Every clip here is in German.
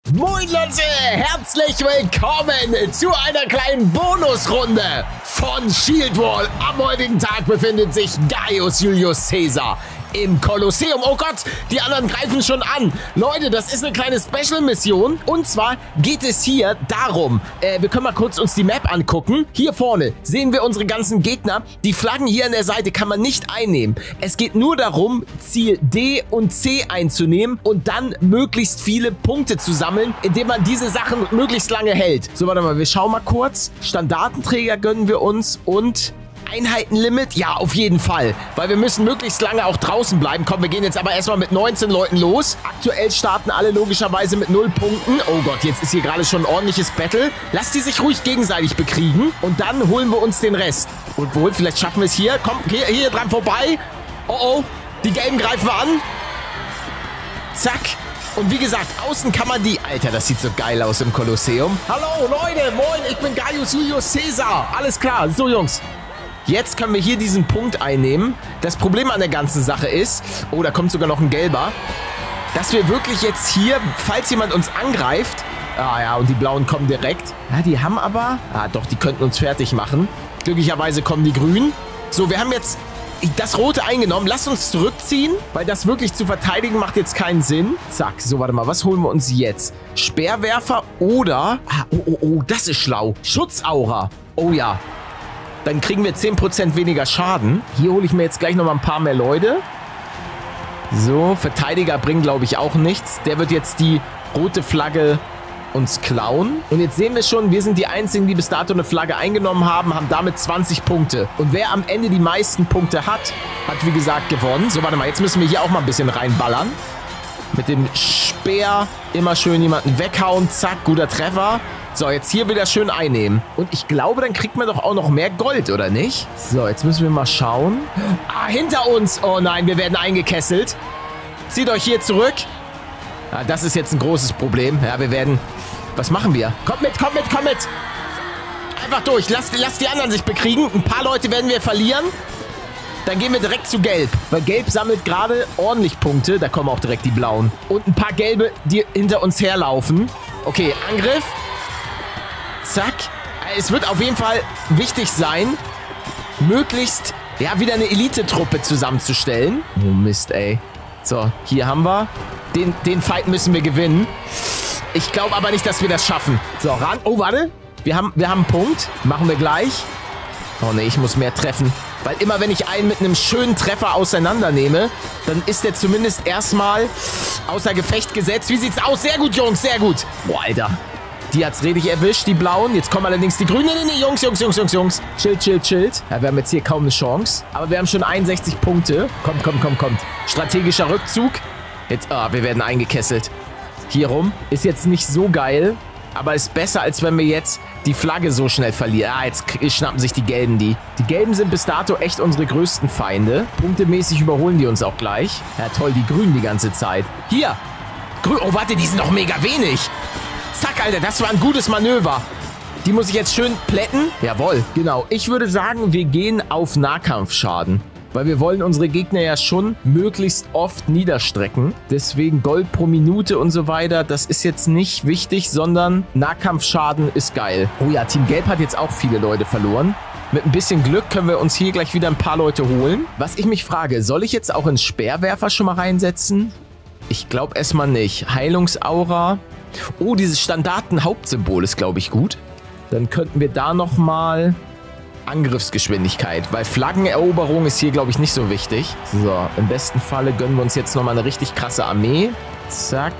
Moin Leute, herzlich willkommen zu einer kleinen Bonusrunde von Shield Wall. Am heutigen Tag befindet sich Gaius Julius Caesar im Kolosseum. Oh Gott, die anderen greifen schon an. Leute, das ist eine kleine Special-Mission. Und zwar geht es hier darum, wir können mal kurz uns die Map angucken. Hier vorne sehen wir unsere ganzen Gegner. Die Flaggen hier an der Seite kann man nicht einnehmen. Es geht nur darum, Ziel D und C einzunehmen und dann möglichst viele Punkte zu sammeln, indem man diese Sachen möglichst lange hält. So, warte mal, wir schauen mal kurz. Standartenträger gönnen wir uns und Einheitenlimit? Ja, auf jeden Fall. Weil wir müssen möglichst lange auch draußen bleiben. Komm, wir gehen jetzt aber erstmal mit 19 Leuten los. Aktuell starten alle logischerweise mit 0 Punkten. Oh Gott, jetzt ist hier gerade schon ein ordentliches Battle. Lasst die sich ruhig gegenseitig bekriegen. Und dann holen wir uns den Rest. Und wohl, vielleicht schaffen wir es hier. Komm, hier dran vorbei. Oh oh, die Gelben greifen wir an. Zack. Und wie gesagt, außen kann man die... Alter, das sieht so geil aus im Kolosseum. Hallo, Leute. Moin, ich bin Gaius Julius Caesar. Alles klar. So, Jungs. Jetzt können wir hier diesen Punkt einnehmen. Das Problem an der ganzen Sache ist, oh, da kommt sogar noch ein gelber, dass wir wirklich jetzt hier, falls jemand uns angreift, ah ja, und die Blauen kommen direkt. Ja, die haben aber, doch, die könnten uns fertig machen. Glücklicherweise kommen die Grünen. So, wir haben jetzt das Rote eingenommen. Lasst uns zurückziehen, weil das wirklich zu verteidigen macht jetzt keinen Sinn. Zack, so, warte mal, was holen wir uns jetzt? Speerwerfer oder, oh, das ist schlau. Schutzaura, oh ja. Dann kriegen wir 10% weniger Schaden. Hier hole ich mir jetzt gleich nochmal ein paar mehr Leute. So, Verteidiger bringen, glaube ich, auch nichts. Der wird jetzt die rote Flagge uns klauen. Und jetzt sehen wir schon, wir sind die Einzigen, die bis dato eine Flagge eingenommen haben, haben damit 20 Punkte. Und wer am Ende die meisten Punkte hat, wie gesagt, gewonnen. So, warte mal, jetzt müssen wir hier auch mal ein bisschen reinballern. Mit dem Speer immer schön jemanden weghauen. Zack, guter Treffer. So, jetzt hier wieder schön einnehmen. Und ich glaube, dann kriegt man doch auch noch mehr Gold, oder nicht? So, jetzt müssen wir mal schauen. Ah, hinter uns. Oh nein, wir werden eingekesselt. Zieht euch hier zurück. Ah, das ist jetzt ein großes Problem. Ja, wir werden... Was machen wir? Kommt mit, kommt mit, kommt mit. Einfach durch. Lasst die anderen sich bekriegen. Ein paar Leute werden wir verlieren. Dann gehen wir direkt zu Gelb. Weil Gelb sammelt gerade ordentlich Punkte. Da kommen auch direkt die Blauen. Und ein paar Gelbe, die hinter uns herlaufen. Okay, Angriff. Zack. Es wird auf jeden Fall wichtig sein, möglichst, ja, wieder eine Elite-Truppe zusammenzustellen. Oh Mist, ey. So, hier haben wir. Den Fight müssen wir gewinnen. Ich glaube aber nicht, dass wir das schaffen. So, ran. Oh, warte. Wir haben einen Punkt. Machen wir gleich. Oh ne, ich muss mehr treffen. Weil immer, wenn ich einen mit einem schönen Treffer auseinandernehme, dann ist der zumindest erstmal außer Gefecht gesetzt. Wie sieht's aus? Sehr gut, Jungs, sehr gut. Boah, Alter. Die hat's richtig erwischt, die Blauen. Jetzt kommen allerdings die Grünen. Nee, Jungs. Chillt. Ja, wir haben jetzt hier kaum eine Chance. Aber wir haben schon 61 Punkte. Kommt. Strategischer Rückzug. Jetzt, wir werden eingekesselt. Hier rum. Ist jetzt nicht so geil. Aber ist besser, als wenn wir jetzt die Flagge so schnell verlieren. Jetzt schnappen sich die Gelben die. Die Gelben sind bis dato echt unsere größten Feinde. Punktemäßig überholen die uns auch gleich. Ja, toll, die Grünen die ganze Zeit. Hier. Oh, warte, die sind noch mega wenig. Zack, Alter, das war ein gutes Manöver. Die muss ich jetzt schön plätten. Jawohl, genau. Ich würde sagen, wir gehen auf Nahkampfschaden. Weil wir wollen unsere Gegner ja schon möglichst oft niederstrecken. Deswegen Gold pro Minute und so weiter, das ist jetzt nicht wichtig, sondern Nahkampfschaden ist geil. Oh ja, Team Gelb hat jetzt auch viele Leute verloren. Mit ein bisschen Glück können wir uns hier gleich wieder ein paar Leute holen. Was ich mich frage, soll ich jetzt auch einen Speerwerfer schon mal reinsetzen? Ich glaube erstmal nicht. Heilungsaura. Oh, dieses Standarten-Hauptsymbol ist, glaube ich, gut. Dann könnten wir da nochmal Angriffsgeschwindigkeit, weil Flaggeneroberung ist hier, glaube ich, nicht so wichtig. So, im besten Falle gönnen wir uns jetzt nochmal eine richtig krasse Armee. Zack.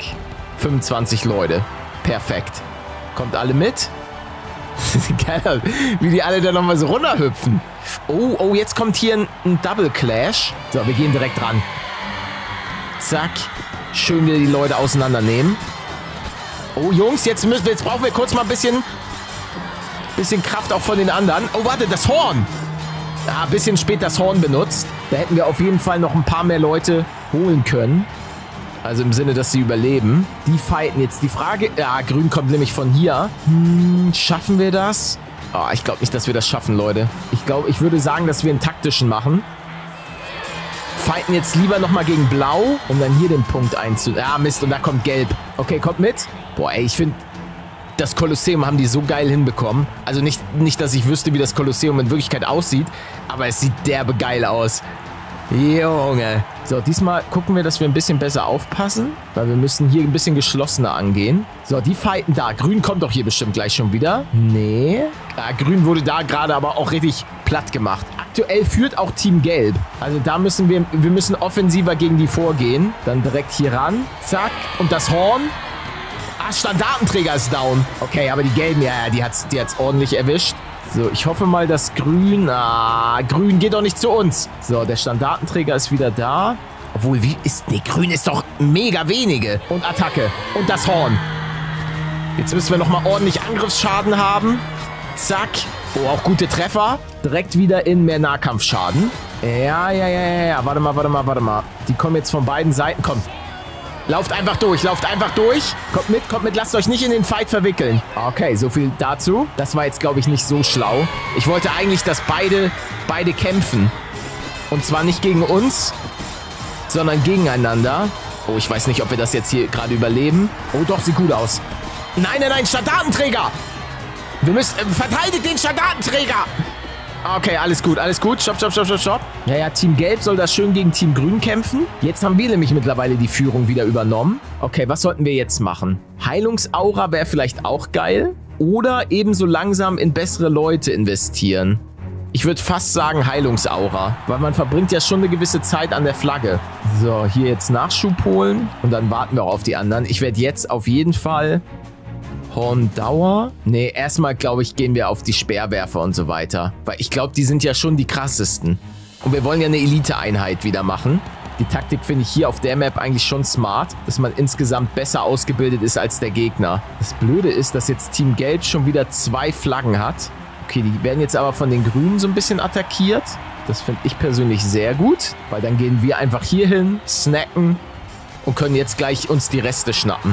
25 Leute. Perfekt. Kommt alle mit. Geil, wie die alle da nochmal so runterhüpfen. Oh, jetzt kommt hier ein Double Clash. So, wir gehen direkt ran. Zack. Schön wieder die Leute auseinandernehmen. Oh, Jungs, jetzt brauchen wir kurz mal ein bisschen Kraft auch von den anderen. Oh, warte, das Horn. Ein bisschen spät das Horn benutzt. Da hätten wir auf jeden Fall noch ein paar mehr Leute holen können. Also im Sinne, dass sie überleben. Die fighten jetzt. Die Frage... Ja, Grün kommt nämlich von hier. Schaffen wir das? Oh, ich glaube nicht, dass wir das schaffen, Leute. Ich würde sagen, dass wir einen taktischen machen. Fighten jetzt lieber nochmal gegen Blau, um dann hier den Punkt einzunehmen. Ah, Mist, und da kommt Gelb. Okay, kommt mit. Boah, ey, ich finde, das Kolosseum haben die so geil hinbekommen. Also nicht, dass ich wüsste, wie das Kolosseum in Wirklichkeit aussieht, aber es sieht derbe geil aus. Junge. So, diesmal gucken wir, dass wir ein bisschen besser aufpassen, weil wir müssen hier ein bisschen geschlossener angehen. So, die fighten da. Grün kommt doch hier bestimmt gleich schon wieder. Nee. Ja, Grün wurde da gerade aber auch richtig platt gemacht. Aktuell führt auch Team Gelb. Also da müssen wir müssen offensiver gegen die vorgehen. Dann direkt hier ran. Zack. Und das Horn. Ah, Standartenträger ist down. Okay, aber die Gelben, ja, die hat's ordentlich erwischt. So, ich hoffe mal, dass Grün... Ah, Grün geht doch nicht zu uns. So, der Standartenträger ist wieder da. Obwohl, Grün ist doch mega wenige. Und Attacke. Und das Horn. Jetzt müssen wir nochmal ordentlich Angriffsschaden haben. Zack. Oh, auch gute Treffer. Direkt wieder in mehr Nahkampfschaden. Ja. Warte mal. Die kommen jetzt von beiden Seiten. Kommt. Lauft einfach durch. Kommt mit, lasst euch nicht in den Fight verwickeln. Okay, so viel dazu. Das war jetzt, glaube ich, nicht so schlau. Ich wollte eigentlich, dass beide kämpfen. Und zwar nicht gegen uns, sondern gegeneinander. Oh, ich weiß nicht, ob wir das jetzt hier gerade überleben. Oh, doch, sieht gut aus. Nein, Standartenträger! Wir müssen... verteidigt den Standartenträger! Okay, alles gut. Stopp. Ja, Team Gelb soll das schön gegen Team Grün kämpfen. Jetzt haben wir nämlich mittlerweile die Führung wieder übernommen. Okay, was sollten wir jetzt machen? Heilungsaura wäre vielleicht auch geil. Oder ebenso langsam in bessere Leute investieren. Ich würde fast sagen Heilungsaura. Weil man verbringt ja schon eine gewisse Zeit an der Flagge. So, hier jetzt Nachschub holen. Und dann warten wir auch auf die anderen. Ich werde jetzt auf jeden Fall... Horndauer? Nee, erstmal, glaube ich, gehen wir auf die Speerwerfer und so weiter. Weil ich glaube, die sind ja schon die krassesten. Und wir wollen ja eine Elite-Einheit wieder machen. Die Taktik finde ich hier auf der Map eigentlich schon smart, dass man insgesamt besser ausgebildet ist als der Gegner. Das Blöde ist, dass jetzt Team Gelb schon wieder 2 Flaggen hat. Okay, die werden jetzt aber von den Grünen so ein bisschen attackiert. Das finde ich persönlich sehr gut, weil dann gehen wir einfach hier hin, snacken und können jetzt gleich uns die Reste schnappen.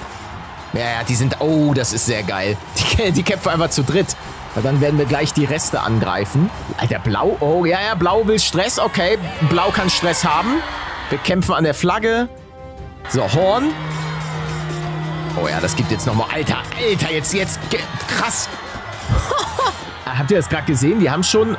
Ja, die sind... Oh, das ist sehr geil. Die kämpfen einfach zu dritt. Weil dann werden wir gleich die Reste angreifen. Alter, Blau... Oh, ja, Blau will Stress. Okay, Blau kann Stress haben. Wir kämpfen an der Flagge. So, Horn. Oh ja, das gibt jetzt nochmal... Alter, jetzt... Krass. Habt ihr das gerade gesehen? Die haben schon...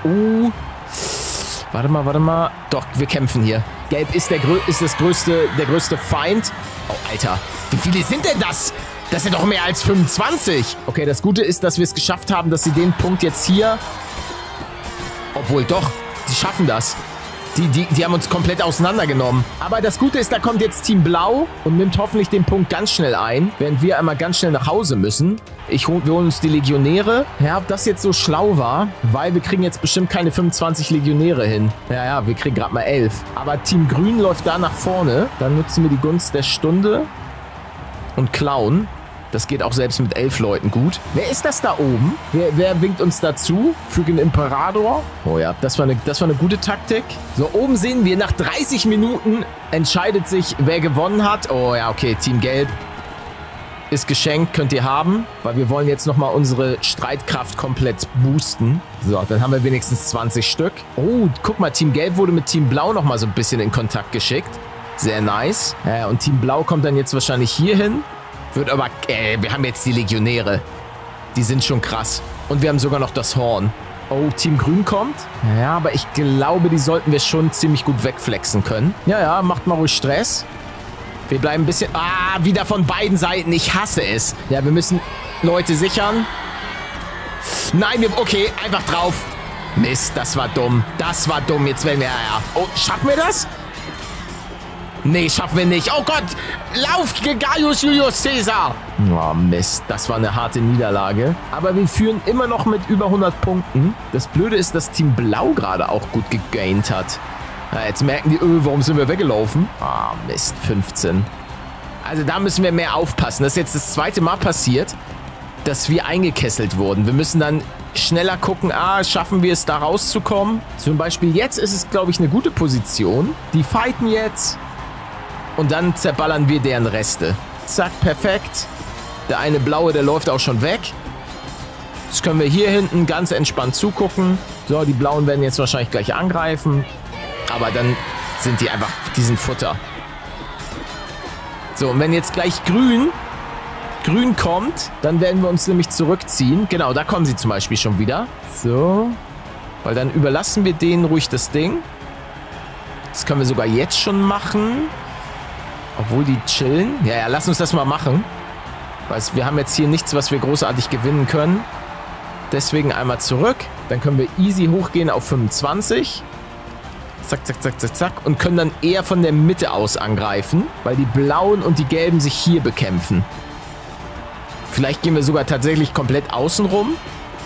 Warte mal. Doch, wir kämpfen hier. Gelb ist der größte Feind. Oh, Alter. Wie viele sind denn das? Das sind doch mehr als 25. Okay, das Gute ist, dass wir es geschafft haben, dass sie den Punkt jetzt hier... Obwohl, doch. Die schaffen das. Die haben uns komplett auseinandergenommen. Aber das Gute ist, da kommt jetzt Team Blau und nimmt hoffentlich den Punkt ganz schnell ein, während wir einmal ganz schnell nach Hause müssen. Wir holen uns die Legionäre. Ja, ob das jetzt so schlau war, weil wir kriegen jetzt bestimmt keine 25 Legionäre hin. Ja, wir kriegen gerade mal 11. Aber Team Grün läuft da nach vorne. Dann nutzen wir die Gunst der Stunde und klauen. Das geht auch selbst mit 11 Leuten gut. Wer ist das da oben? Wer winkt uns dazu? Fügen Imperator. Oh ja, das war eine gute Taktik. So, oben sehen wir, nach 30 Minuten entscheidet sich, wer gewonnen hat. Oh ja, okay, Team Gelb ist geschenkt, könnt ihr haben. Weil wir wollen jetzt nochmal unsere Streitkraft komplett boosten. So, dann haben wir wenigstens 20 Stück. Oh, guck mal, Team Gelb wurde mit Team Blau nochmal so ein bisschen in Kontakt geschickt. Sehr nice. Ja, und Team Blau kommt dann jetzt wahrscheinlich hier hin. Wird aber... wir haben jetzt die Legionäre. Die sind schon krass. Und wir haben sogar noch das Horn. Oh, Team Grün kommt. Ja, aber ich glaube, die sollten wir schon ziemlich gut wegflexen können. Ja, macht mal ruhig Stress. Wir bleiben ein bisschen... Ah, wieder von beiden Seiten. Ich hasse es. Ja, wir müssen Leute sichern. Nein, okay, einfach drauf. Mist, das war dumm. Jetzt werden wir... Ja. Oh, schaffen wir das? Nee, schaffen wir nicht. Oh Gott, lauf, Gaius Julius Caesar. Oh Mist, das war eine harte Niederlage. Aber wir führen immer noch mit über 100 Punkten. Das Blöde ist, dass Team Blau gerade auch gut gegaint hat. Ja, jetzt merken die, warum sind wir weggelaufen? Ah, Mist, 15. Also da müssen wir mehr aufpassen. Das ist jetzt das 2. Mal passiert, dass wir eingekesselt wurden. Wir müssen dann schneller gucken, schaffen wir es da rauszukommen? Zum Beispiel jetzt ist es, glaube ich, eine gute Position. Die fighten jetzt... Und dann zerballern wir deren Reste. Zack, perfekt. Der eine Blaue, der läuft auch schon weg. Jetzt können wir hier hinten ganz entspannt zugucken. So, die Blauen werden jetzt wahrscheinlich gleich angreifen. Aber dann sind die sind Futter. So, und wenn jetzt gleich Grün Grün kommt, dann werden wir uns nämlich zurückziehen. Genau, da kommen sie zum Beispiel schon wieder. So. Weil dann überlassen wir denen ruhig das Ding. Das können wir sogar jetzt schon machen. Obwohl die chillen. Ja, lass uns das mal machen. Weil wir haben jetzt hier nichts, was wir großartig gewinnen können. Deswegen einmal zurück. Dann können wir easy hochgehen auf 25. Zack, zack, zack, zack, zack. Und können dann eher von der Mitte aus angreifen. Weil die Blauen und die Gelben sich hier bekämpfen. Vielleicht gehen wir sogar tatsächlich komplett außen rum.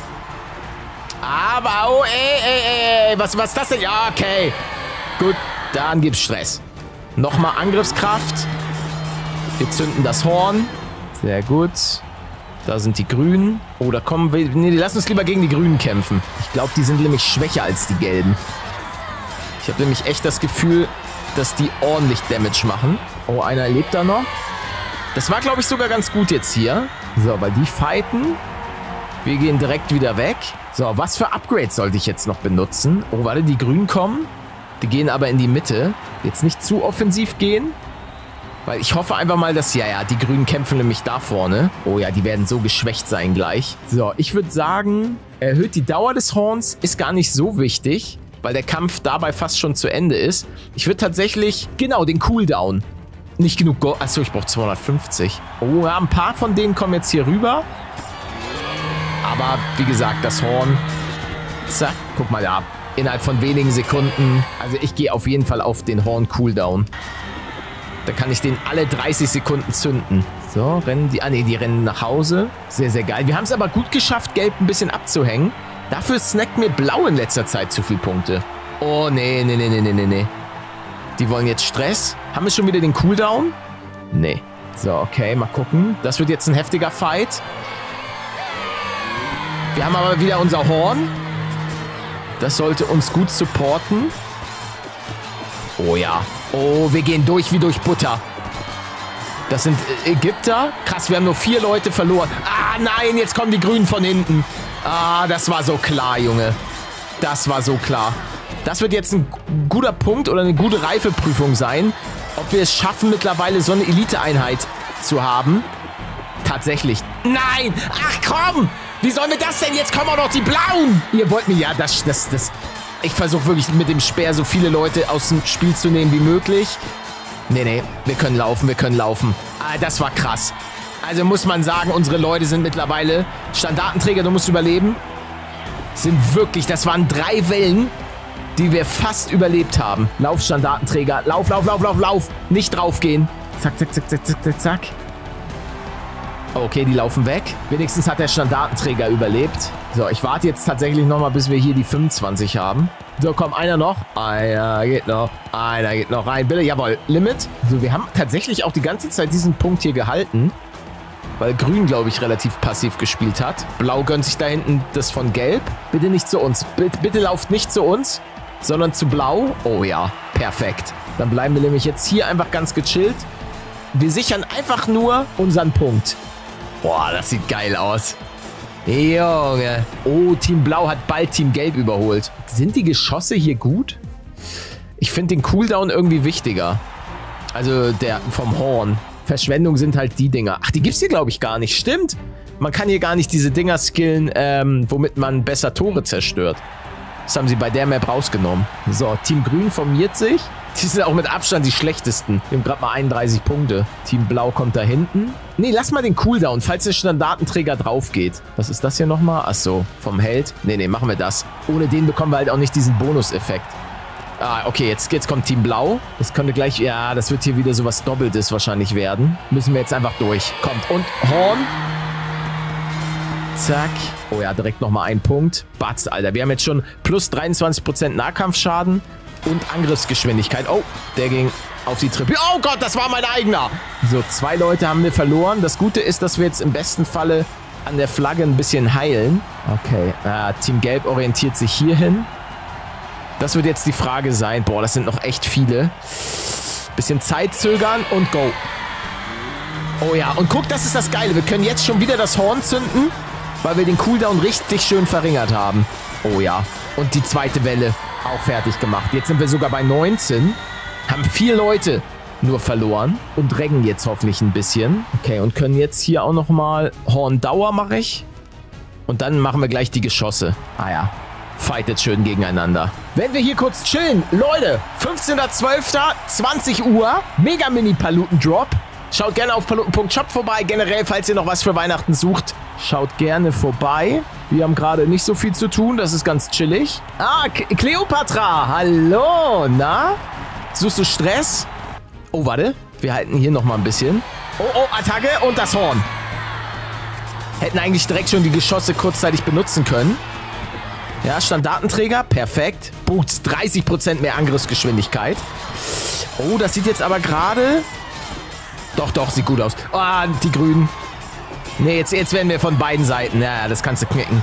Aber, oh, ey. Was ist das denn? Ja, okay. Gut, dann gibt's Stress. Nochmal Angriffskraft. Wir zünden das Horn. Sehr gut. Da sind die Grünen. Oh, da kommen wir... Nee, lass uns lieber gegen die Grünen kämpfen. Ich glaube, die sind nämlich schwächer als die Gelben. Ich habe nämlich echt das Gefühl, dass die ordentlich Damage machen. Oh, einer lebt da noch. Das war, glaube ich, sogar ganz gut jetzt hier. So, weil die fighten. Wir gehen direkt wieder weg. So, was für Upgrades sollte ich jetzt noch benutzen? Oh, warte, die Grünen kommen. Die gehen aber in die Mitte. Jetzt nicht zu offensiv gehen. Weil ich hoffe einfach mal, dass... Ja, die Grünen kämpfen nämlich da vorne. Oh ja, die werden so geschwächt sein gleich. So, ich würde sagen, erhöht die Dauer des Horns. Ist gar nicht so wichtig, weil der Kampf dabei fast schon zu Ende ist. Ich würde tatsächlich... Genau, den Cooldown. Nicht genug Gold. Achso, ich brauche 250. Oh, ja, ein paar von denen kommen jetzt hier rüber. Aber, wie gesagt, das Horn... Zack, guck mal da. Innerhalb von wenigen Sekunden. Also ich gehe auf jeden Fall auf den Horn-Cooldown. Da kann ich den alle 30 Sekunden zünden. So, rennen die... Ah, nee, die rennen nach Hause. Sehr, sehr geil. Wir haben es aber gut geschafft, Gelb ein bisschen abzuhängen. Dafür snackt mir Blau in letzter Zeit zu viele Punkte. Oh, nee. Die wollen jetzt Stress. Haben wir schon wieder den Cooldown? Nee. So, okay, mal gucken. Das wird jetzt ein heftiger Fight. Wir haben aber wieder unser Horn. Das sollte uns gut supporten. Oh ja. Oh, wir gehen durch wie durch Butter. Das sind Ägypter. Krass, wir haben nur 4 Leute verloren. Ah, nein, jetzt kommen die Grünen von hinten. Ah, das war so klar, Junge. Das war so klar. Das wird jetzt ein guter Punkt oder eine gute Reifeprüfung sein, ob wir es schaffen, mittlerweile so eine Elite-Einheit zu haben. Tatsächlich. Nein! Ach komm! Wie sollen wir das denn? Jetzt kommen auch noch die Blauen! Ihr wollt mir... Ja, das... Ich versuche wirklich mit dem Speer so viele Leute aus dem Spiel zu nehmen wie möglich. Nee. Wir können laufen. Ah, das war krass. Also muss man sagen, unsere Leute sind mittlerweile... Standartenträger, du musst überleben. Sind wirklich... Das waren 3 Wellen, die wir fast überlebt haben. Lauf, Standartenträger. Lauf. Nicht draufgehen. Zack. Okay, die laufen weg. Wenigstens hat der Standartenträger überlebt. So, ich warte jetzt tatsächlich nochmal, bis wir hier die 25 haben. So, komm, einer noch. Einer geht noch rein. Bitte, jawohl. Limit. So, wir haben tatsächlich auch die ganze Zeit diesen Punkt hier gehalten. Weil Grün, glaube ich, relativ passiv gespielt hat. Blau gönnt sich da hinten das von Gelb. Bitte nicht zu uns. Bitte lauft nicht zu uns, sondern zu Blau. Oh ja, perfekt. Dann bleiben wir nämlich jetzt hier einfach ganz gechillt. Wir sichern einfach nur unseren Punkt. Boah, das sieht geil aus. Junge. Oh, Team Blau hat bald Team Gelb überholt. Sind die Geschosse hier gut? Ich finde den Cooldown irgendwie wichtiger. Also der vom Horn. Verschwendung sind halt die Dinger. Ach, die gibt's hier, glaube ich, gar nicht. Stimmt. Man kann hier gar nicht diese Dinger skillen, womit man besser Tore zerstört. Das haben sie bei der Map rausgenommen. So, Team Grün formiert sich. Die sind auch mit Abstand die schlechtesten. Wir haben gerade mal 31 Punkte. Team Blau kommt da hinten. Nee, lass mal den Cooldown, falls der Standartenträger drauf geht. Was ist das hier nochmal? Achso, vom Held. Nee, machen wir das. Ohne den bekommen wir halt auch nicht diesen Bonuseffekt. Ah, okay, jetzt kommt Team Blau. Das könnte gleich... Ja, das wird hier wieder sowas Doppeltes wahrscheinlich werden. Müssen wir jetzt einfach durch. Kommt. Und Horn. Zack. Oh ja, direkt nochmal ein Punkt. Batz, Alter. Wir haben jetzt schon plus 23% Nahkampfschaden und Angriffsgeschwindigkeit. Oh, der ging auf die Treppe. Oh Gott, das war mein eigener. So, 2 Leute haben wir verloren. Das Gute ist, dass wir jetzt im besten Falle an der Flagge ein bisschen heilen. Okay, Team Gelb orientiert sich hier hin. Das wird jetzt die Frage sein. Boah, das sind noch echt viele. Bisschen Zeit zögern und go. Oh ja, und guck, das ist das Geile. Wir können jetzt schon wieder das Horn zünden, weil wir den Cooldown richtig schön verringert haben. Oh ja, und die zweite Welle auch fertig gemacht. Jetzt sind wir sogar bei 19. Haben 4 Leute nur verloren und drängen jetzt hoffentlich ein bisschen. Okay, und können jetzt hier auch nochmal Horndauer mache ich. Und dann machen wir gleich die Geschosse. Ah ja, fightet schön gegeneinander. Wenn wir hier kurz chillen, Leute, 15.12., 20 Uhr, Mega Mini Paluten Drop. Schaut gerne auf paluten.shop vorbei. Generell, falls ihr noch was für Weihnachten sucht, schaut gerne vorbei. Wir haben gerade nicht so viel zu tun, das ist ganz chillig. Ah, Cleopatra, hallo, na? Suchst du Stress? Oh, warte, wir halten hier nochmal ein bisschen. Oh, Attacke und das Horn. Hätten eigentlich direkt schon die Geschosse kurzzeitig benutzen können. Ja, Standartenträger, perfekt. Boots, 30% mehr Angriffsgeschwindigkeit. Oh, das sieht jetzt aber gerade... Doch, sieht gut aus. Ah, die Grünen. Nee, jetzt werden wir von beiden Seiten. Ja, das kannst du knicken.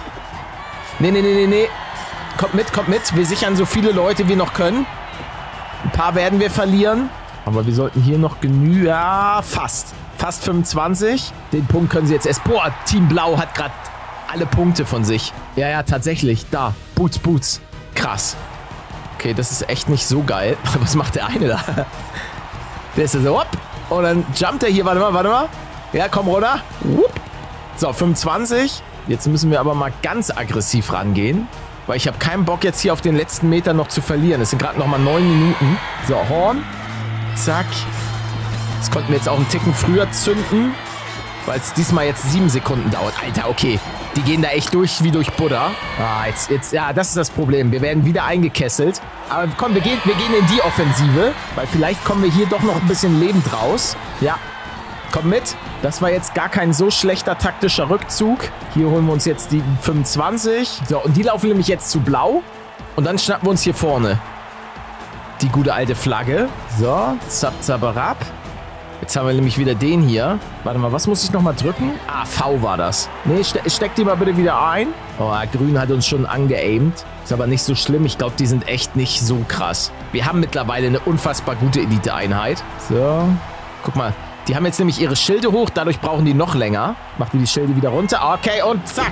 Nee. Kommt mit. Wir sichern so viele Leute, wie wir noch können. Ein paar werden wir verlieren. Aber wir sollten hier noch genügen. Ja, fast. Fast 25. Den Punkt können sie jetzt erst... Boah, Team Blau hat gerade alle Punkte von sich. Ja, tatsächlich. Da. Boots. Krass. Okay, das ist echt nicht so geil. Was macht der eine da? Der ist ja so, hopp. Und dann jumpt er hier. Warte mal. Ja, komm runter. So, 25. Jetzt müssen wir aber mal ganz aggressiv rangehen. Weil ich habe keinen Bock, jetzt hier auf den letzten Meter noch zu verlieren. Es sind gerade noch mal 9 Minuten. So, Horn. Zack. Das konnten wir jetzt auch einen Ticken früher zünden. Weil es diesmal jetzt 7 Sekunden dauert. Alter, okay. Die gehen da echt durch wie durch Butter. Ah, jetzt, ja, das ist das Problem. Wir werden wieder eingekesselt. Aber komm, wir gehen in die Offensive. Weil vielleicht kommen wir hier doch noch ein bisschen lebend raus. Ja, komm mit. Das war jetzt gar kein so schlechter taktischer Rückzug. Hier holen wir uns jetzt die 25. So, und die laufen nämlich jetzt zu Blau. Und dann schnappen wir uns hier vorne die gute alte Flagge. So, zap. Jetzt haben wir nämlich wieder den hier. Warte mal, was muss ich nochmal drücken? Ah, V war das. Nee, steck die mal bitte wieder ein. Oh, Grün hat uns schon angeaimt. Ist aber nicht so schlimm. Ich glaube, die sind echt nicht so krass. Wir haben mittlerweile eine unfassbar gute Elite-Einheit. So, guck mal. Die haben jetzt nämlich ihre Schilde hoch. Dadurch brauchen die noch länger. Macht die Schilde wieder runter. Okay, und zack.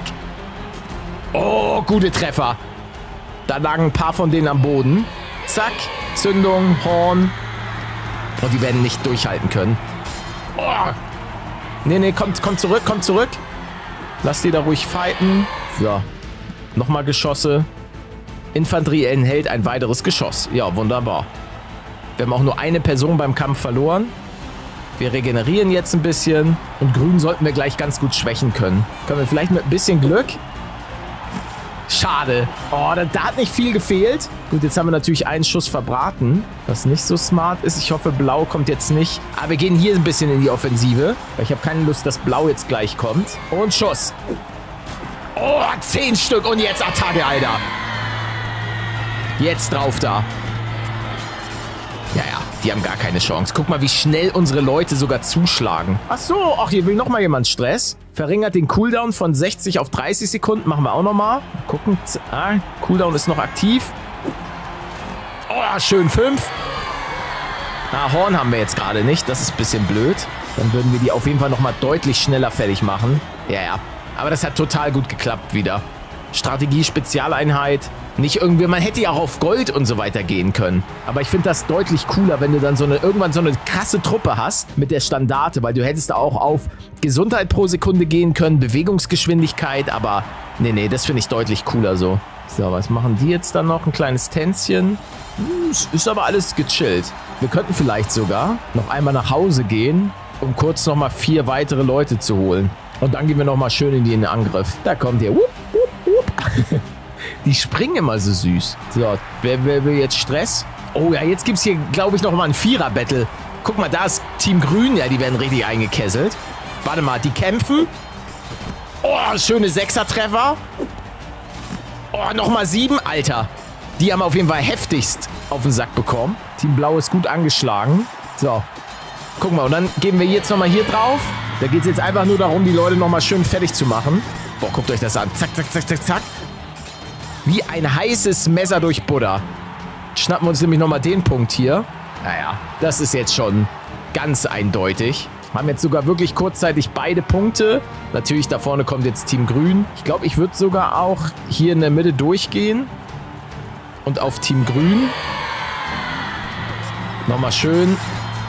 Oh, gute Treffer. Da lagen ein paar von denen am Boden. Zack, Zündung, Horn. Und die werden nicht durchhalten können. Oh. Nee, kommt zurück. Lass die da ruhig fighten. So. Nochmal Geschosse. Infanterie enthält ein weiteres Geschoss. Ja, wunderbar. Wir haben auch nur eine Person beim Kampf verloren. Wir regenerieren jetzt ein bisschen. Und Grün sollten wir gleich ganz gut schwächen können. Können wir vielleicht mit ein bisschen Glück... Schade. Oh, da hat nicht viel gefehlt. Gut, jetzt haben wir natürlich einen Schuss verbraten, was nicht so smart ist. Ich hoffe, Blau kommt jetzt nicht. Aber wir gehen hier ein bisschen in die Offensive, weil ich habe keine Lust, dass Blau jetzt gleich kommt. Und Schuss. Oh, 10 Stück und jetzt Attacke, Alter. Jetzt drauf da. Ja, die haben gar keine Chance. Guck mal, wie schnell unsere Leute sogar zuschlagen. Ach so, hier will noch mal jemand Stress. Verringert den Cooldown von 60 auf 30 Sekunden. Machen wir auch noch mal. Gucken. Cooldown ist noch aktiv. Oh, schön 5. Horn haben wir jetzt gerade nicht. Das ist ein bisschen blöd. Dann würden wir die auf jeden Fall noch mal deutlich schneller fertig machen. Ja. Aber das hat total gut geklappt wieder. Strategie, Spezialeinheit. Nicht irgendwie, man hätte ja auch auf Gold und so weiter gehen können. Aber ich finde das deutlich cooler, wenn du dann irgendwann so eine krasse Truppe hast mit der Standarte, weil du hättest da auch auf Gesundheit pro Sekunde gehen können, Bewegungsgeschwindigkeit, aber nee, das finde ich deutlich cooler so. So, was machen die jetzt dann noch? Ein kleines Tänzchen. Ist aber alles gechillt. Wir könnten vielleicht sogar noch einmal nach Hause gehen, um kurz nochmal 4 weitere Leute zu holen. Und dann gehen wir nochmal schön in den Angriff. Da kommt ihr. Die springen immer so süß. So, wer will jetzt Stress? Oh ja, jetzt gibt es hier, glaube ich, nochmal ein 4er-Battle. Guck mal, da ist Team Grün. Ja, die werden richtig eingekesselt. Warte mal, die kämpfen. Oh, schöne 6er-Treffer. Oh, nochmal 7. Alter, die haben auf jeden Fall heftigst auf den Sack bekommen. Team Blau ist gut angeschlagen. So, guck mal, und dann gehen wir jetzt nochmal hier drauf. Da geht es jetzt einfach nur darum, die Leute nochmal schön fertig zu machen. Boah, guckt euch das an. Zack. Wie ein heißes Messer durch Butter. Schnappen wir uns nämlich nochmal den Punkt hier. Naja, das ist jetzt schon ganz eindeutig. Haben jetzt sogar wirklich kurzzeitig beide Punkte. Natürlich, da vorne kommt jetzt Team Grün. Ich glaube, ich würde sogar auch hier in der Mitte durchgehen. Und auf Team Grün. Nochmal schön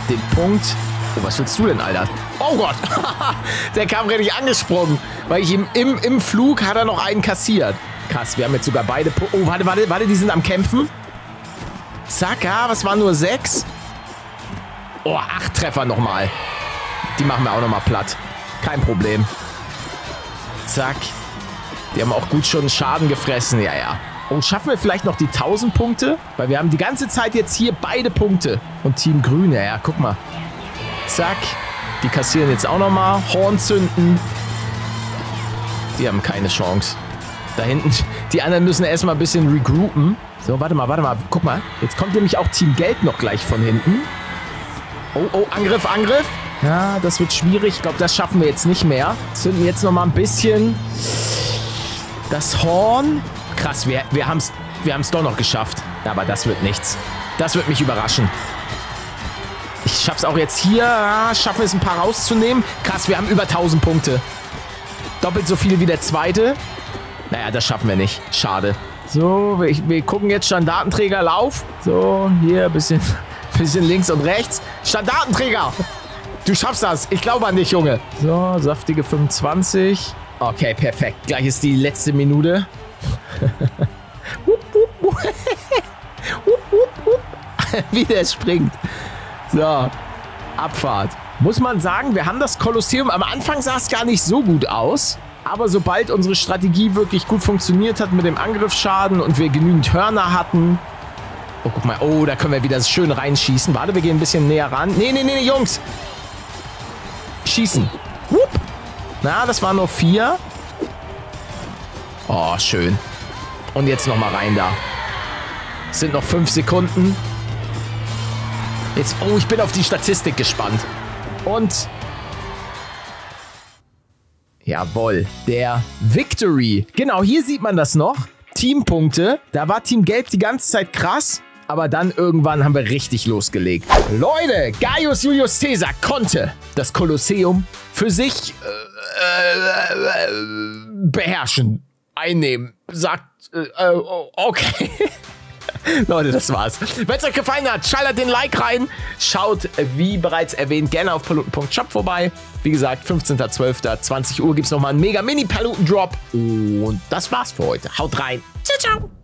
den Punkt. Oh, was willst du denn, Alter? Oh Gott, der kam richtig angesprungen, weil ich ihm im Flug hat er noch einen kassiert. Krass, wir haben jetzt sogar beide... Oh, warte, die sind am Kämpfen. Zack, ja, was waren nur 6? Oh, 8 Treffer nochmal. Die machen wir auch nochmal platt. Kein Problem. Zack. Die haben auch gut schon Schaden gefressen, ja, ja. Oh, schaffen wir vielleicht noch die 1000 Punkte? Weil wir haben die ganze Zeit jetzt hier beide Punkte. Und Team Grün, ja, ja, guck mal. Zack. Die kassieren jetzt auch nochmal. Horn zünden. Die haben keine Chance. Da hinten, die anderen müssen erstmal ein bisschen regroupen. So, warte mal. Guck mal. Jetzt kommt nämlich auch Team Gelb noch gleich von hinten. Oh, Angriff. Ja, das wird schwierig. Ich glaube, das schaffen wir jetzt nicht mehr. Zünden jetzt nochmal ein bisschen das Horn. Krass, wir haben's doch noch geschafft. Aber das wird nichts. Das wird mich überraschen. Ich schaff's auch jetzt hier. Schaffen wir es, ein paar rauszunehmen. Krass, wir haben über 1000 Punkte. Doppelt so viele wie der zweite. Naja, das schaffen wir nicht. Schade. So, wir gucken jetzt Standartenträger Lauf. So, hier ein bisschen links und rechts. Standartenträger! Du schaffst das. Ich glaube an dich, Junge. So, saftige 25. Okay, perfekt. Gleich ist die letzte Minute. Wie der springt. So, Abfahrt. Muss man sagen, wir haben das Kolosseum. Am Anfang sah es gar nicht so gut aus. Aber sobald unsere Strategie wirklich gut funktioniert hat mit dem Angriffsschaden und wir genügend Hörner hatten. Oh, guck mal. Oh, da können wir wieder schön reinschießen. Warte, wir gehen ein bisschen näher ran. Nee, Jungs. Schießen. Whoop. Na, das waren nur 4. Oh, schön. Und jetzt nochmal rein da. Es sind noch 5 Sekunden. Jetzt, oh, ich bin auf die Statistik gespannt. Und... Jawohl, der Victory. Genau, hier sieht man das noch. Teampunkte. Da war Team Gelb die ganze Zeit krass. Aber dann irgendwann haben wir richtig losgelegt. Leute, Gaius Julius Caesar konnte das Kolosseum für sich beherrschen. Einnehmen. Sagt, okay. Leute, das war's. Wenn es euch gefallen hat, schaltet den Like rein. Schaut, wie bereits erwähnt, gerne auf paluten.shop vorbei. Wie gesagt, 15.12. 20 Uhr gibt es nochmal einen Mega-Mini-Paluten-Drop. Und das war's für heute. Haut rein. Ciao, ciao.